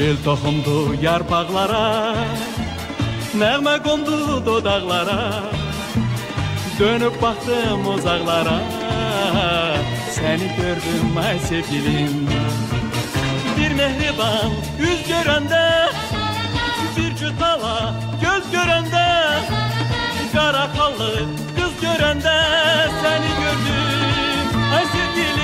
Gül toxundu yarpaqlara, nəğmə qondu dodaqlara, dönüb baxdım uzaqlara, səni gördüm ay sevgilim. Bir mehriban yüz görəndə, bir cütala göz görəndə, qara xallı qız görəndə səni gördüm ay sevgilim.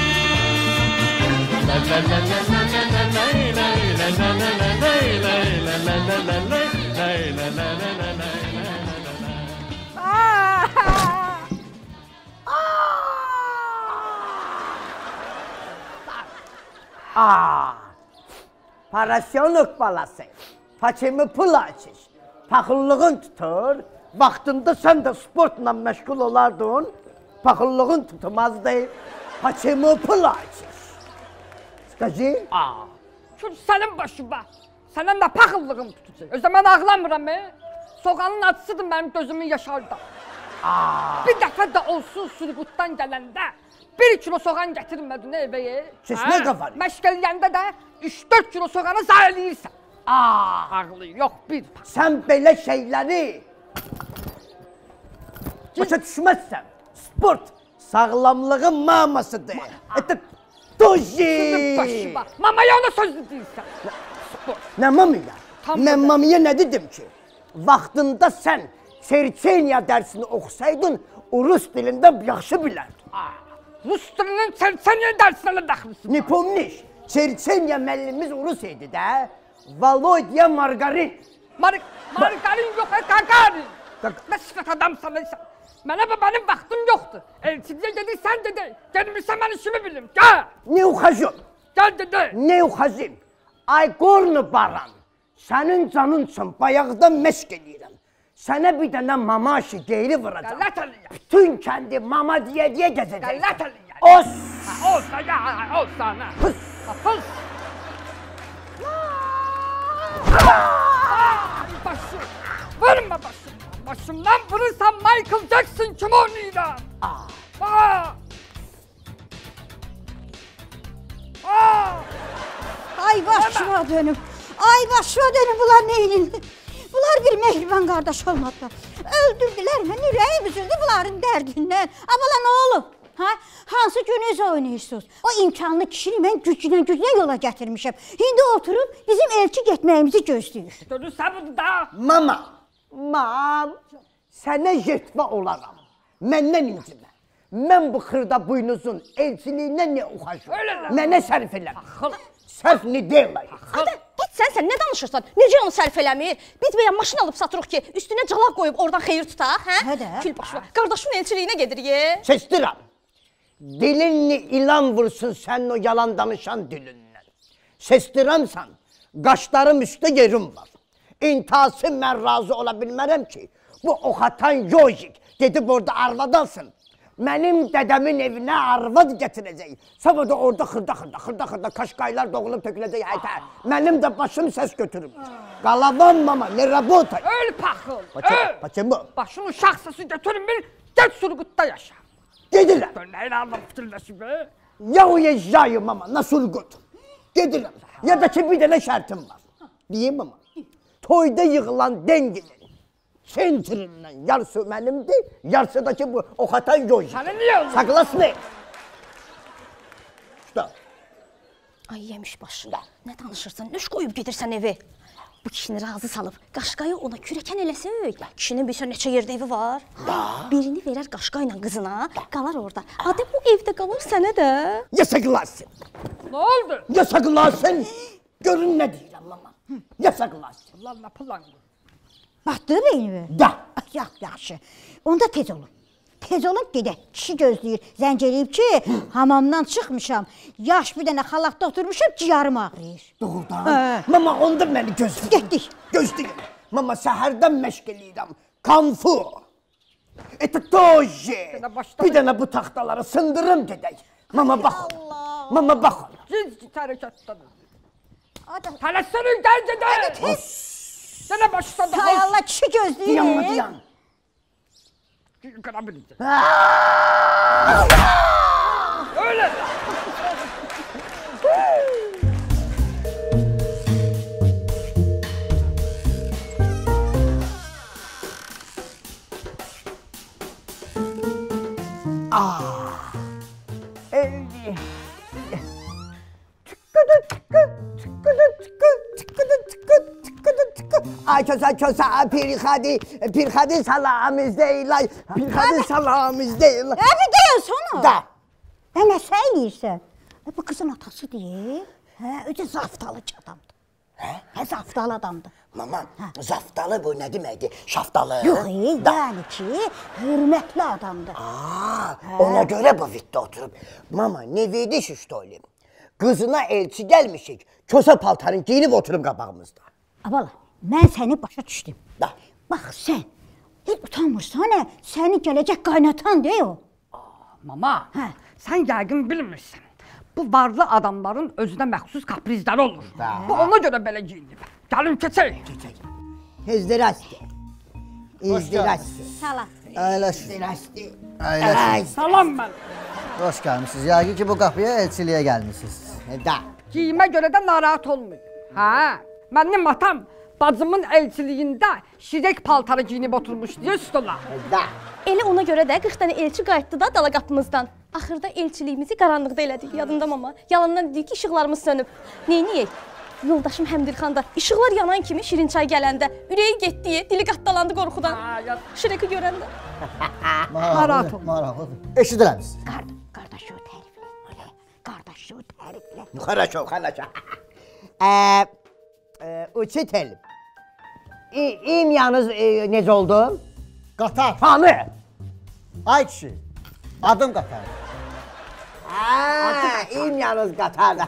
Parasyonluq balası, paçımı pul açış, paxıllığın tutur, vaxtında sən də sportla məşğul olardın, paxıllığın tutmazdı, paçımı pul açış. Skacı? Çünki sənin başıma, sənin də paxıllığım tutacaq. Özdə mən ağlamıram, soğanın acısıdır mənim gözümün yaşarda. Bir dəfə də olsun Surqutdan gələndə, 1 kilo soğan gətirmədin evəyə. Çeşmə qafanı. Məşqəliyəndə də 3-4 kilo soğanı zayəliyirsən. Ağlıyım, yox bir. Sən belə şeyləri başa düşməzsən. Sport sağlamlığın mamasıdır. Doji! Başıma, mamaya ona sözlü deyirsən. Sport. Nə mamaya? Mən mamaya nə dedim ki? Vaxtında sən Çerçenya dərsini oxusaydın, Rus dilində yaxşı bilərdin. Rus dilinin Çerçenya dərsinə daxilsin. Ne pomniş? Çerçenya müəllimimiz Rus idi də. Volodya Margarin. Margarin yox, Gagarin. Nə sifət adamsan, mənə mənim vaxtım yoxdur. Elçiliyə gedirsən dedi, gelmirsən mən işimi bilim, gəl. Ne uxacım? Gəl dedi. Ne uxacım? Ay qornu baran, sənin canın üçün bayaqdan məşq edirəm. Sənə bir dənə mama işi geyri vuracam. Qələt eləyəm. Bütün kəndi mama deyə gəzəcək. Qələt eləyəm. Olsa ya, olsa ana. Pıs. Pıs. Başım, vurma başım. Başımdan vurursan Michael Jackson kimi oynayacağım. Ay başıma dönüm. Ay başıma dönüm, bunlar neyin? Bunlar bir mehriban qardaş olmadılar. Öldürdülər mən, ürəyim üzüldü bunların dərdindən. Abala nə olub? Hansı günüz oynayırsınız? O imkanlı kişini mən güclə yola gətirmişəm. İndi oturub bizim elçi getməyimizi gözləyir. Dönürsən bunu da. Mam, sənə yetmə olaram. Məndən incimə. Mən bu xırda buynuzun elçiliyindən nə uxaşım? Mənə sərf eləmir. Sərf nə deyirlər? Git sən nə danışırsan? Necə onu sərf eləmir? Biz belə maşın alıb satırıq ki, üstünə calaq qoyub oradan xeyir tutaq, hə? Külbaşı var. Qardaşın elçiliyinə gedirik. Seçdirəm. Dilinni ilan vursun sənin o yalan danışan dilindən. Seçdirəmsən, qaşlarım üstə yerim var. İntihası mən razı ola bilmərəm ki, bu oxatan yojik gedib orada arvad alsın. Mənim dədəmin evinə arvad gətirəcək. Sonra da orada xırda kaşqaylar doğulub töküləcək həyətə. Mənim də başım səs götürüm. Qalavan mama, ne rabota. Öl paxıl, öl. Paçımı? Başın uşaq səsi götürmür, get Surqutda yaşa. Gedirəm. Dönəyin alma fikirləşi be. Ya uyuyacağım mama, nasıl götür? Gedirəm. Ya da ki bir dənə şərtim var. Deyim mama. Toyda yığılan denginin sentrindən yarısı mənimdir, yarısı da ki bu oxatan yoy. Səni niyə olur? Saklasını. Usta. Ay yemiş başı. Nə danışırsan? Nöş qoyub gedirsən evi? Bu kişini razı salıb, Qaşqayı ona kürəkən eləsək. Kişinin bir neçə yerdə evi var. Birini verər Qaşqayla qızına, qalar orada. Adı bu evdə qalır sənə də. Yasaklasın. Nə oldu? Yasaklasın. Görün nə deyirəm mama. Yasaklasın. Allah nə plan. Batdı beynimi? Da. Yaxşı. Onda tez olun. Tez olun gedək. Kişi gözləyir. Zəng eləyib ki, hamamdan çıxmışam. Yaş bir dənə xalatda oturmuşam, ciyarım ağrıyır. Doğrudan. Mama onda məni gözləyir. Getdik. Gözləyir. Mama səhərdən məşq eləyirəm. Kanfu. Etoji. Bir dənə bu taxtaları sındırım gedək. Mama bax. Mama bax. Cins hərəkətdən. Tələsənin gəl gedək. Sənə başladı. Hay Allah, kişi gözləyir. Dayanma, dayan. Qıra biləcək. Öyle. Ay kösa pirxadi salamız deyil ay. Pirxadi salamız deyil. Bir deyəsən. Da. Nə eləyirsən? Bu qızın atası deyil. Özü zaftalı adamdır. Hə, zaftalı adamdır. Mama, zaftalı bu ne demekti? Şaftalı. Yox, yəni ki, hörmətli adamdır. Ona göre bu vitte oturup. Mama, ne verdi şu stoylayım? Kızına elçi gelmişik. Köse paltarın giyinip oturup qabağımızda. Abala, mən səni başa düşdüm. Da. Bax sən, heç utanmırsan, səni gələcək qaynatan deyə o. Mama, Hə. sən yəqin bilmirsən. Bu varlı adamların özünə məxsus kaprizləri olur. Bu ona görə belə giyinib. Gəlin keçək. Hezdirasti. İzdirasti. Salam. Əyləş. İzdirasti. Əyləş. Salam mən. Hoş gəlmişsiniz. Yəqin ki, bu qapıya elçiliyə gəlmişsiniz. Da. Giyimə görə də narahat olmayın. Hə, mənim atam bacımın elçiliyində şirek paltarı giyinib oturmuş deyə stola. Da. Elə ona görə də 40 dənə elçi qayıtdı da dala qapımızdan. Axırda elçiliyimizi qaranlıqda elədik, yadında mama. Yalandan dedik ki, işıqlarımız sönüb. Neyniyək? Yoldaşım Həmdirxan da işıqlar yanan kimi şirin çay gələndə ürəyi getdi, dili qattalandı qorxudan. Şireki görəndə. Narahat olma. Maraqlıdır. Eşidirəm siz. Qardaşı o təriflə. Qardaşı o təriflə. Хорошо. Учитель. İmyanız necə oldu? Qatar. Hanı? Ay kişi. Adım Qatar. İmyanız Qatar'da.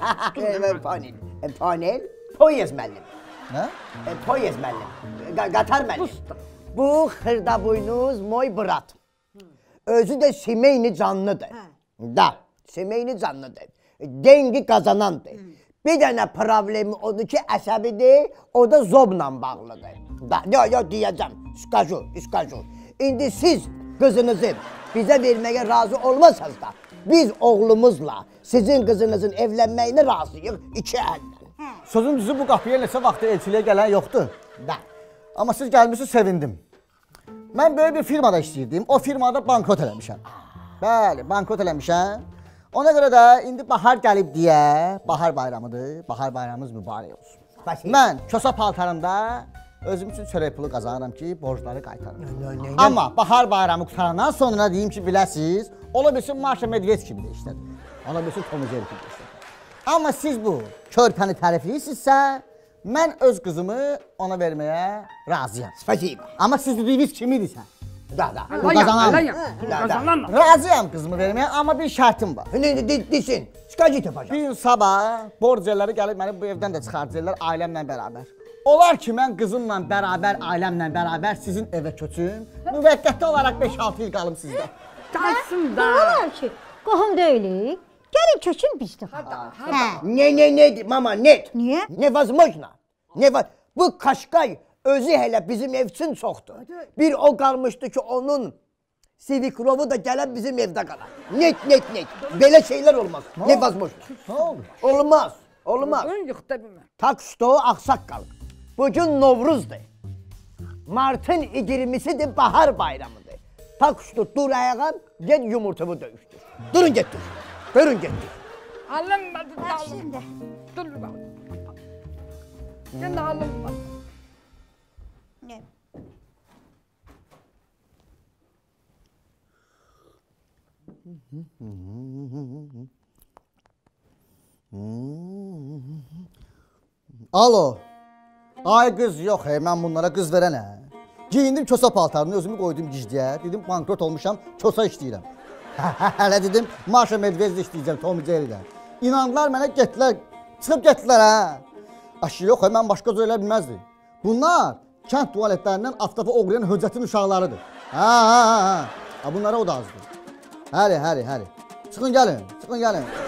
Panel. Poyez müəllim. Nə? Poyez müəllim. Qatar müəllim. Bu xırdaboynuz moy brat. Özü de semeyni canlıdır. Da, semeyni canlıdır. Dengi kazanandır. Bir tane problemi odur ki əsəbidir, o da zobla bağlıdır. Da, yo diyeceğim, iskaju. İndi siz kızınızı bize vermeye razı olmasanız da biz oğlumuzla sizin kızınızın evlenmeyine razıyıq iki əllə. Sözün düzü bu qapıya neçə vaxtı elçiliyə gələn yoxdur. Da. Amma siz gəlmişsiniz, sevindim. Mən böyük bir firmada işləyirdim, o firmada bankrot eləmişəm. Bəli, bankrot eləmişəm. Ona görə də indi bahar gəlib deyə, bahar bayramıdır, bahar bayramımız mübarək olsun. Mən kösa paltarımda özüm üçün çörək pulu qazanıram ki, borcları qaytarım. Amma bahar bayramı qutarandan sonra deyim ki, biləsiz, ola bilsin Maşa Medved kimi də işlədir. Ola bilsin Tom Jerry kimi də işlədir. Amma siz bu körpəni tərifləyirsinizsə, mən öz qızımı ona verməyə razıyam. Spasiba. Amma siz dediyiniz kimidirsə, Da. Qazananlar. razıyam qızımı verməyə, amma bir şərtim var. Desin, skacit yapacağım. Bir gün sabah borcerləri gəlib məni bu evdən də çıxartacaqlar ailəmlə bərabər. Olar ki, mən qızımla bərabər, ailəmlə bərabər sizin evə köçüm, müvəqqəti olaraq 5-6 il qalım sizdə. Gəlsin də. Olar ki, qohum deyilik. Gəlin köçün bizdə. Ne, mama, net. Niyə? Nevazможно. Bu Kaşkay özü hele bizim ev için çoktu. Bir o kalmıştı ki onun Sivikrovu da gelen bizim evde kalar. Net. Böyle şeyler olmaz. Nevazможно. Nə oldu? Olmaz. Ön yıxdı bilmə. Tak что Aksakkal. Bugün Novruz'dur. Mart'ın 20'sidir bahar bayramıdır. Tak что dur ayağa gel yumurtamı dövüştür. Durun gettir. Görün gettir. Alınmadı da Şimdi. Dur bak. Gene alınmadı. Ne? Alo. Ay qız yox, mən bunlara qız verənə. Giyindim kösa paltarını, özümü qoydum gizliyə. Dedim bankrot olmuşam, kösa işləyirəm. Hələ dedim Maşa Medved'də işləyəcəm, Tom Jerry'də. İnandılar mənə, getdilər, çıxıb getdilər hə. Aşı yox, mən başqa söylə bilməzdim. Bunlar kənd tualetlərindən aftafa oğlayan höccətin uşaqlarıdır. Hə. Bunlara o da azdır. Həri. Çıxın gəlin.